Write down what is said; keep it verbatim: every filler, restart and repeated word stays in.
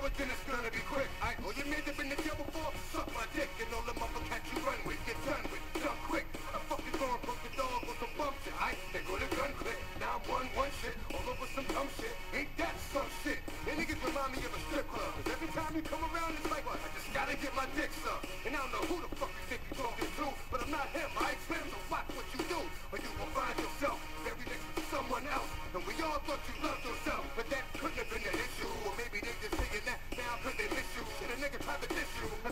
it, then it's gonna be quick. I oh, you made it in the jail before? Suck my dick and all the motherfuckers you run with. Get done with, done quick. I'm fucking going broke the dog with some bump shit. I they go to gun click. Now I'm one one shit, all over some dumb shit. Ain't that some shit? And niggas remind me of a strip club. Cause every time you come around, it's like, what? I just gotta get my dick sucked. And I don't know who the fuck you think you talking to, but I'm not him. I explain, so watch what you do, or you will find yourself very next to someone else. And we all thought you loved yourself, but that couldn't have been the issue. Or maybe they just saying that now cause they miss you. And a nigga tried to diss you.